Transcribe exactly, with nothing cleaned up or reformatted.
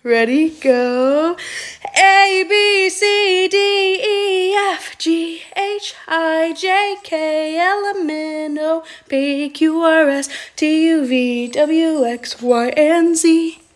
Ready, go. A, B, C, D, E, F, G, H, I, J, K, L, M, N, O, P, Q, R, S, T, U, V, W, X, Y, and Z.